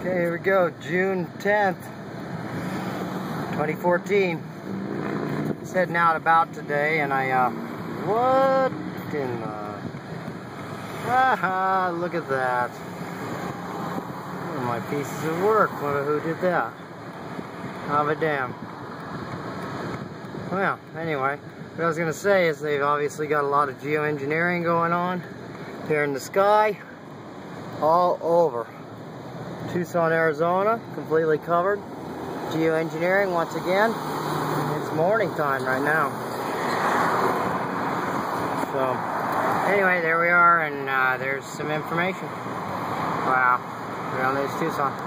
Okay, here we go, June 10th, 2014. Just heading out about today, and what in the... Aha, look at that. One of my pieces of work. Who did that? I'll be damned. Well, anyway, what I was going to say is they've obviously got a lot of geoengineering going on here in the sky, all over Tucson, Arizona, completely covered. Geoengineering once again. It's morning time right now. So, anyway, there we are, and there's some information. Wow. We're on this Tucson.